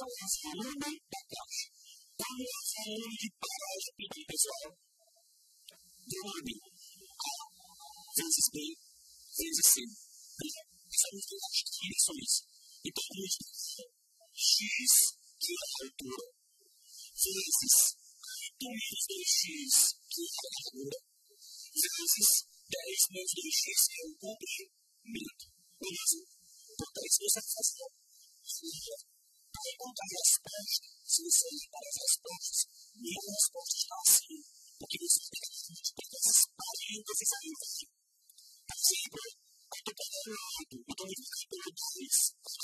qual é o volume da caixa? Qual é o volume de paralelepípedo, pessoal? Volume A vezes B vezes C. São as dimensões. Então, vamos ter x, que é a altura, vezes 8 menos 2x, que é a largura, vezes 10 menos 2x, que é o comprimento. Beleza? Então, isso você faz para encontrar a resposta. Se você olhar as respostas, nenhuma resposta está assim, porque você tem que ter essas parinhas que aí. Por exemplo, eu estou pegando 8, então eu vou ficar pelo 2,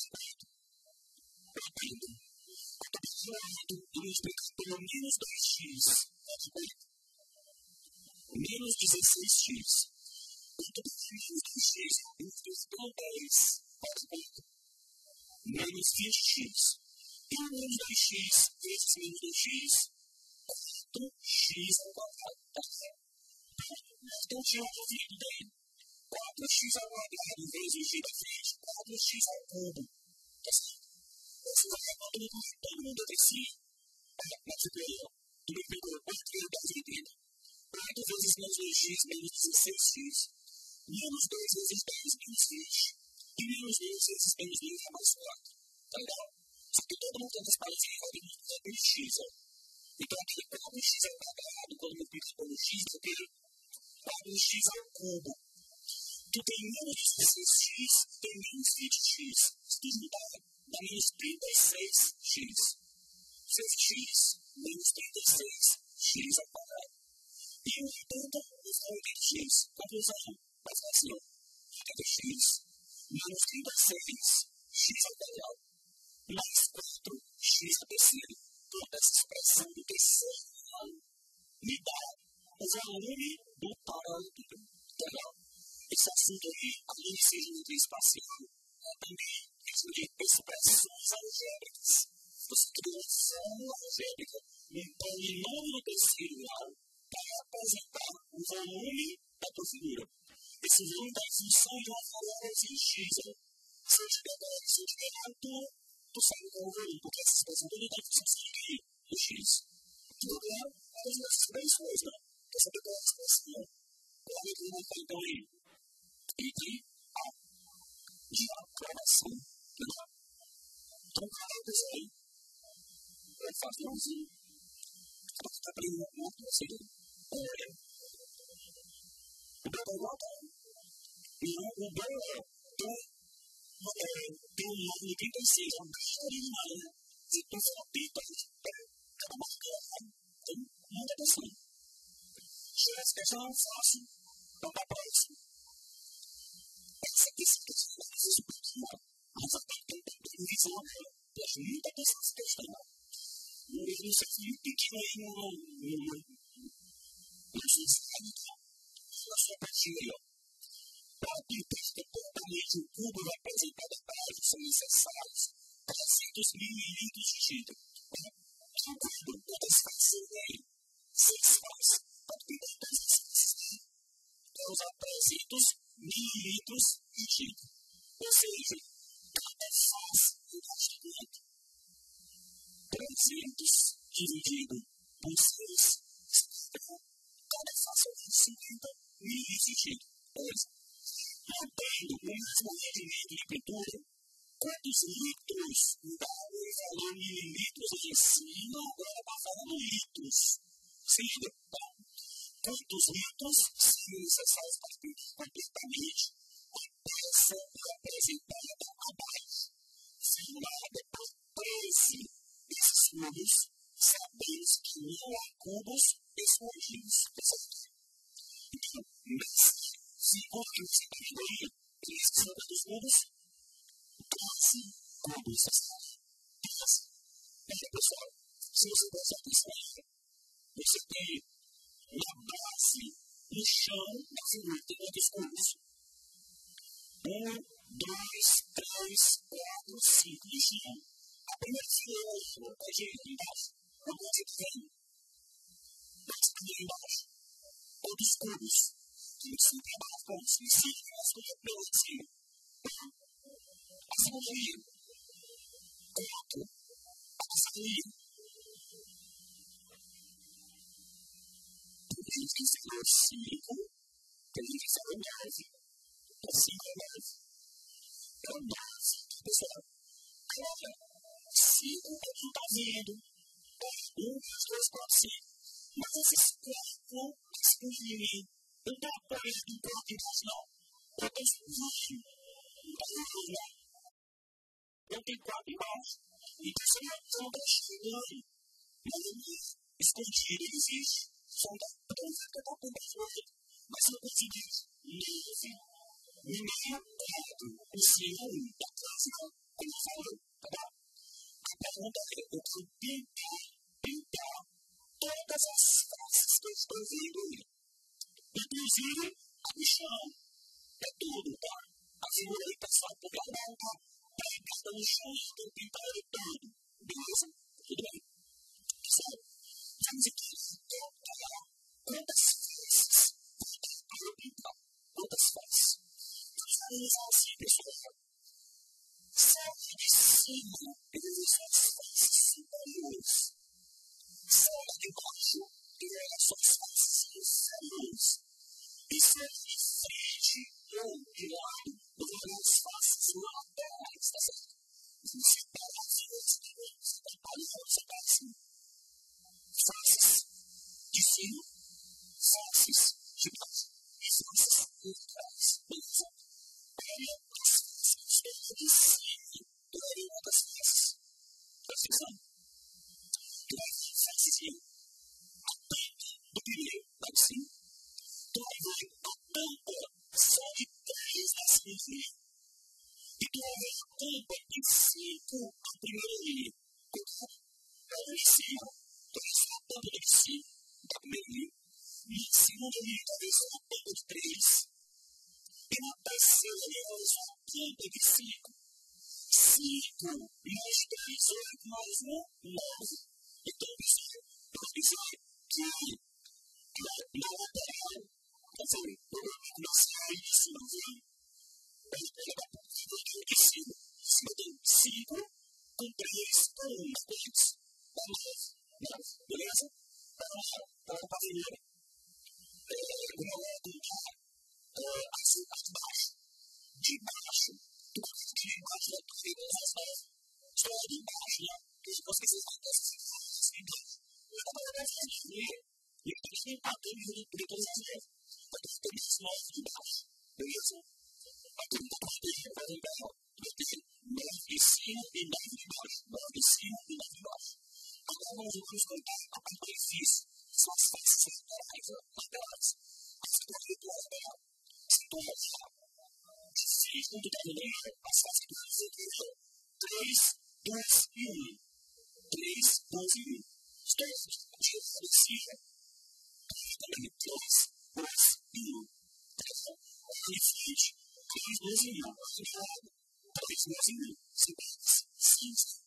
eu aprendo. Eu estou pegando 8, eu vou explicar pelo menos 2x, menos 16x. Eu estou pegando menos 2x, eu vou explicar pelo 10, menos 20x. E o menos 2x vezes menos 2x, 4x ao quadrado. Tá certo? Então, tinha um ouvido daí. 4x ao quadrado vezes g da frente, 4x ao cubo. Tá certo? Você vai todo mundo desse. Mas o que é? Tu me pegou 4 vezes 10, 80. 8 vezes menos 2x menos 16x. Menos 2 vezes 10 menos 20. E menos 2 vezes menos 2 é mais 4. Tá legal? Só que todo mundo tem as paredes vai ter x, ó. Então, aqui, 4x ao quadrado, quando eu multiplico pelo x, eu tenho 4x ao cubo. Tu tem menos 16x, tem menos 20x. Se tu juntar, dá menos 36x. 6x menos 36x ao quadrado. E o 80 menos 80x. Conclusão, vai ficar assim, ó. 80x menos 36x ao quadrado. Mais 4x a terceira. Toda essa expressão do terceiro grau me dá o volume do paralelepípedo. Legal? Esse assunto aí, além de ser geometria espacial, é também questão de expressões algébricas. Você cria uma fórmula algébrica, um polinômio do terceiro grau, para representar o volume da tua figura. Esse volume está em função de uma variável x. Se eu tiver alto, tu sabe qual é o volume, porque essa expressão toda está em função de quê? Do x. Tudo bem? Mas não é três coisas, não. Quer saber qual é a expressão? Qual é que eu vou falar então aí? Entre a de aprovação. Então, cara, pessoal aí, vai fazer um vídeo. Para ficar aprendendo um pouco, você olha. O bom é voltar. E o bom é tem um nome de 36, é um carinho, né? Se tu for pita, cada marca, tem muita atenção. Chega essa questão fácil, então tá próximo. Essa questão é mais executiva, mas a tem visão dela. Preste muita atenção nessa questão. Eu não sei se muito pequeno aí no sociedade, na sua partida aí, ó. Para que totalmente o cubo representado atrás são necessários 300 mililitros de gelo. O cubo, todas as faces dele, 6 faces, para que todas as faces dele, vai usar 300 mililitros de gelo. Ou seja, cada face gasta quanto? 300 dividido por 6, cada face é 50 mililitros de gelo. Mantendo o mesmo rendimento de pintura, quantos litros dá o valor mililitros em cima, agora está falando litros. Se liga, tá? Quantos litros são necessários para pintar completamente a peça representada abaixo, formada por 13 desses cubos, sabemos que não há cubos escondidos. Então, nessa figura que você está vendo aí, esse são dos cubos, 12 cubos. 12. Então, pessoal, se você prestar atenção aí, você tem na base, no chão da figura, tem quantos cubos? 1, 2, 3, 4, 5 no chão. A primeira fileira é de embaixo. Onde você tem? Onde tem embaixo? Outros cubos. Que são trabalhos pontos. E sim, as coisas pelo em cima. A segunda linha. 4. família. Tem gente que falou 5, tem gente que falou 9. É 5 ou 9. É 9. Pessoal, olha, 5 é quem está vindo. 1, 2, 4, 5. Mas esses 4 excluem. Não está apoiando em 4 embaixo, não. Eu excluem. Não tem 4 embaixo. Então, você não está chegando. Mas escondido ele existe. Só não está por baixo. Mas se eu conseguir 9, no meio, 4, o Senhor da casa, como eu falei, tá bom? A pergunta é, eu preciso pintar todas as faces que eu estou vendo aí. Inclusive, a missão. É tudo, tá? A figura aí está só por lá, não, tá? Está no chão, eu tenho que pintar ele todo. Beleza? Tudo bem? Pessoal, vamos aqui tocar quantas faces eu vou pintar. Quantas faces? Nós vamos usar assim, pessoal. Salve de cima, eu vou usar as faces superiores. Salve de baixo, eu vou usar as faces inferiores. E salve de frente ou de lado, eu vou usar as faces laterais, tá certo? Você pega as duas também, você trabalha com essa face. Faces de cima, faces de baixo e faces laterais. Beleza? Olha as faces de cima, olha as faces. Presta atenção. Tu vai ver a facezinha, a tampa do pneu lá de cima. Tu vai ver a tampa só de 3 na segunda linha. E tu vai ver a tampa de 5 na primeira linha. Olha em cima, tu vai ver a tampa de 5 da primeira linha. E na segunda linha, tu vai ver a tampa de 3. E na terceira linha, tu vai ver a tampa de 5. 5 mais 3, 8 mais 1, 9. Então, pessoal, eu vou dizer que na lateral, quer dizer, na saída, não vem. Ele pega a partida aqui de cima. Em cima tem 5 com 3 com 1, 3. Dá 9. Beleza? Para o pavilhão. Agora eu vou contar assim, a de baixo. De baixo, tu vai ver que embaixo da tua vida é 9. Só de baixo, né? Que se você quiser fazer essas coisas assim, eu vou fazer essa linha. E eu tenho que empatar de todas as vezes. Vai ter que ter esses 9 de baixo. Beleza? Aqui no papel vai ter 9 de cima e 9 de baixo. 9 de cima e 9 de baixo. Agora nós vamos contar a parte difícil. São as faces laterais. As faces laterais. Se tu olhar de frente, quando tu está no meio, as faces laterais são 3, 2 e 1. 3, 2 e 1. Se tu olhar de lado de cima, também 3, 2 e 1. Então, olha de frente. 3, 2 e 1. Olha de lado. 3, 2 e 1. 5, 6.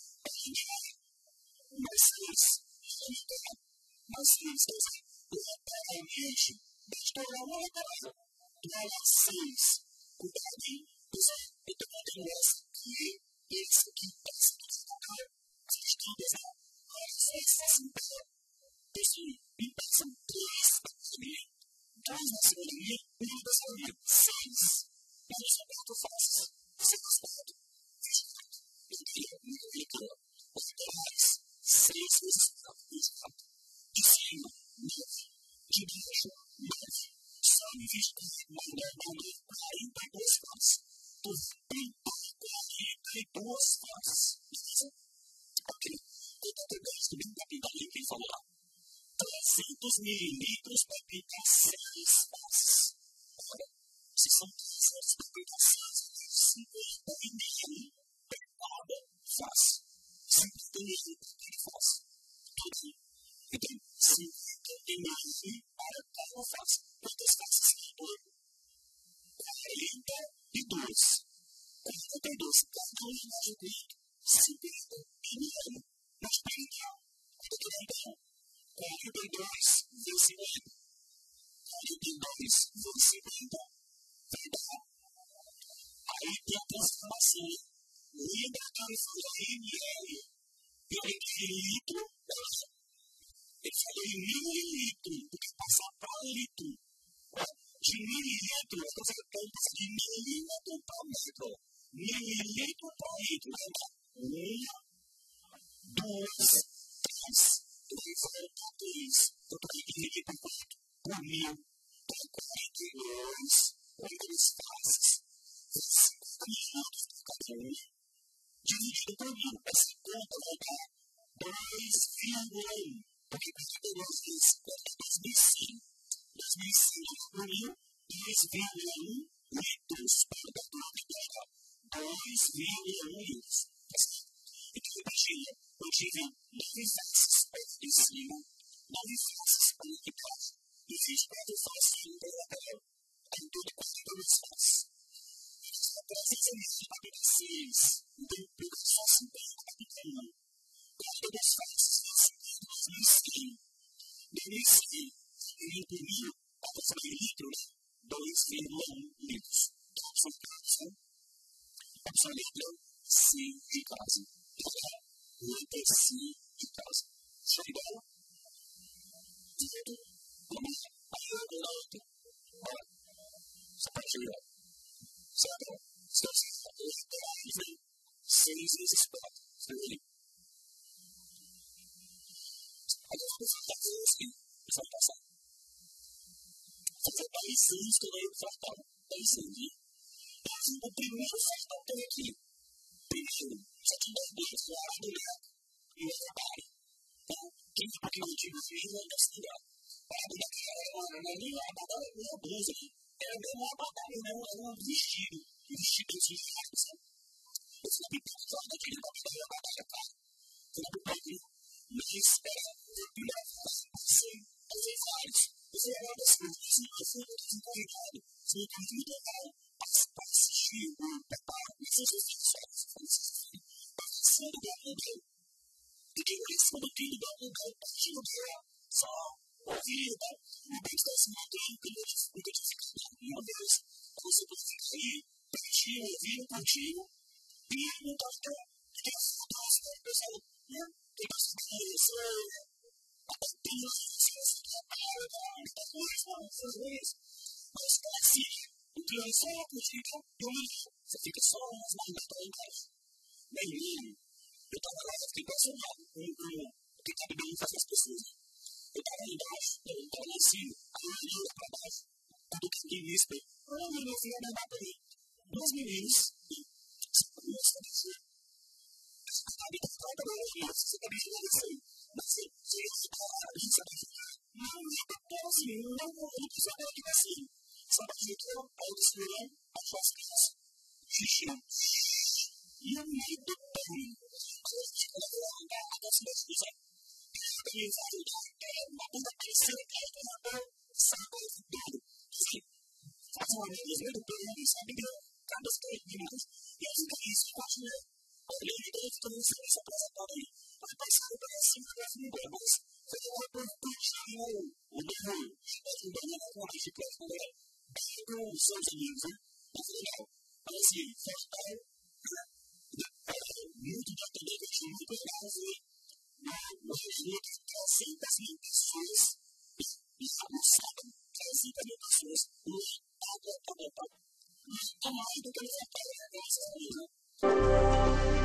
Mais 6. Mais 6. Lateralmente. Deixa eu olhar uma lateral. Tu vai lá 6. Cuidadinho. Então, eu tenho essa aqui. Esse aqui. Esse aqui. Essas todas, né? Olha, 6, 5. Esse então são 3 na primeira, 2 na segunda linha, 1 na terceira linha. 6. Mas isso é 4 faces. Você faz 4. 24. Eu queria muito brincar. Os laterais, 6 vezes 4. 24. De cima, 9. De baixo, 9. Sobe 24. Mais 9, 42 faces. Tu tem 42 faces. Beleza? Ok. Eu tô tentando bem para pintar ali quem falou lá. 300 mililitros para pintar 6 faces. Agora, se são 300 para pintar 6, 50 ml para cada face. 50 ml para cada face. Tudo bem? Então, 50 ml para cada face. Quantas faces são? 42. 42. Cada um de nós tem 50 ml. Mas para pintar, quanto tempo é? 42 vezes 50. 42 vezes 50 vai dar. Aí tem a transformação. Lembra que eu falei ml? Eu litro, ele falou em mililitro, porque passar para litro. De mililitro, você tem que de milímetro para metro. Mililitro para litro. Uma, duas, três. Três é três. Eu estou dividindo por mil. Tem 42. Outras faces. 50 minutos por cada um. Dividido por mil. Essa conta vai dar 2,1. Porque 42 vezes 52.100. 2.100 por mil. 2,1 litros para a terra. 2,1 litros. Então, imagina, eu tive 9 faces para em cima, 9 faces para multiplicar. E fiz 4 faces em terra. Em tudo 42 faces. Então, se você me para 6, então, eu só 50 para cada um. 42 faces, 2.100. 2.100 por mil, a pessoa de litro, 2,1 litros. Então, a opção casa, a opção letra C de casa. Letra C de casa. Show de bola? Tudo. Vamos lá. Aí eu vou na outra. Olha. Só para tirar. Certo? Se eu fizer letra 6 vezes 4. Você vê? Agora eu vou fazer assim. Isso vai passar. Fazer parecidos que eu vou fartar. É isso aí. O primeiro fartar tem aqui. Primeiro, só tem 2 dedos, o ar do leco e o trabalho. Então, quem for que não tinha filho, não deve estudar. O ar do leco não é nem uma blusa, era mesmo uma batalha, era um vestido. Um vestido de fato, sabe? Eu fui pintado só daquele papel da batalha, tá? Fui pintado, mas era o primeiro assim, fazer vários. Você é uma das coisas, eu fui encarregado, fui muito legal para assistir o preparo, e se você assistir, passando da mudou. E quem conhece o filho da mudou, partindo dela, só ouvir, o bem está se mantendo, nunca te fica uma vez, você pode ficar aí, partir, ouvir, contigo, e não está ficando, porque as fotos, o pessoal, tem bastante coisa, tem as mas assim, o que é só a política do mundo. Você fica só nas mãos da embaixo. Bem, eu estava lá, eu fiquei impressionado com o que cabe bem fazer as pessoas. Eu estava lá embaixo, eu estava lá em cima, aí eu olhei lá para baixo, tudo que tinha visto, uma meninazinha na bateria, 2 meninos, e duas cabeças. Sabe, tá falando agora, você tá bem assim, mas se você parar, a gente sabe não é assim, não é que só que assim. Só para dizer que eu, ao descobrir, a sua criança, xixi, e o meio do pão, a gente coloca a nossa defesa, e vai uma bunda crescendo, que é uma boa, sabe, tudo, que faz uma medida do pão, sabe, cada vez mais, e a gente isso continua. Olha, ele deve ter um serviço apresentado aí, vai passar o pedacinho da vida, mas foi uma oportunidade, o meu, a gente não vai de profundidade. Com os seus amigos, né? Mas é legal. Mas assim, fartar muito de atender que eu tinha muito legal ver no regime que trazem das mil pessoas e não sabem trazem das mil pessoas no mais do que eles até